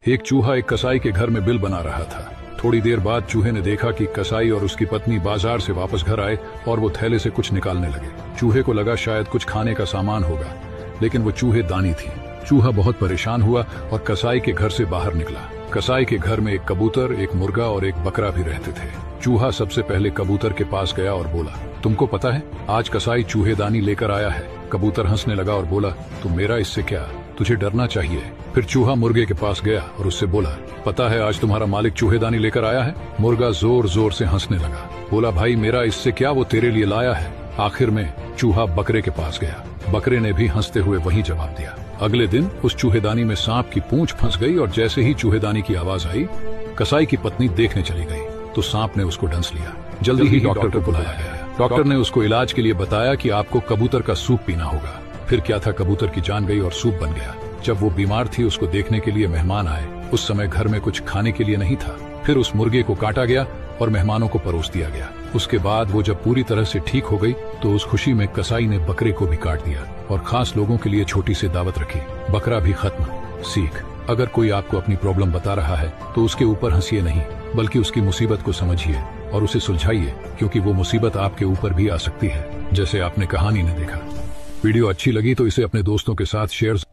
एक चूहा एक कसाई के घर में बिल बना रहा था। थोड़ी देर बाद चूहे ने देखा कि कसाई और उसकी पत्नी बाजार से वापस घर आए और वो थैले से कुछ निकालने लगे। चूहे को लगा शायद कुछ खाने का सामान होगा, लेकिन वो चूहे दानी थी। चूहा बहुत परेशान हुआ और कसाई के घर से बाहर निकला। कसाई के घर में एक कबूतर, एक मुर्गा और एक बकरा भी रहते थे। चूहा सबसे पहले कबूतर के पास गया और बोला, तुमको पता है आज कसाई चूहेदानी लेकर आया है। कबूतर हंसने लगा और बोला, तुम मेरा इससे क्या, तुझे डरना चाहिए। फिर चूहा मुर्गे के पास गया और उससे बोला, पता है आज तुम्हारा मालिक चूहेदानी लेकर आया है। मुर्गा जोर जोर से हंसने लगा, बोला, भाई मेरा इससे क्या, वो तेरे लिए लाया है। आखिर में चूहा बकरे के पास गया। बकरे ने भी हंसते हुए वही जवाब दिया। अगले दिन उस चूहेदानी में सांप की पूंछ फंस गई और जैसे ही चूहेदानी की आवाज आई, कसाई की पत्नी देखने चली गई तो सांप ने उसको डंस लिया। जल्दी ही डॉक्टर को बुलाया गया। डॉक्टर ने उसको इलाज के लिए बताया कि आपको कबूतर का सूप पीना होगा। फिर क्या था, कबूतर की जान गई और सूप बन गया। जब वो बीमार थी उसको देखने के लिए मेहमान आए। उस समय घर में कुछ खाने के लिए नहीं था। फिर उस मुर्गे को काटा गया और मेहमानों को परोस दिया गया। उसके बाद वो जब पूरी तरह से ठीक हो गई तो उस खुशी में कसाई ने बकरे को भी काट दिया और खास लोगों के लिए छोटी सी दावत रखी। बकरा भी खत्म। सीख, अगर कोई आपको अपनी प्रॉब्लम बता रहा है तो उसके ऊपर हंसिए नहीं, बल्कि उसकी मुसीबत को समझिए और उसे सुलझाइए, क्योंकि वो मुसीबत आपके ऊपर भी आ सकती है, जैसे आपने कहानी में देखा। वीडियो अच्छी लगी तो इसे अपने दोस्तों के साथ शेयर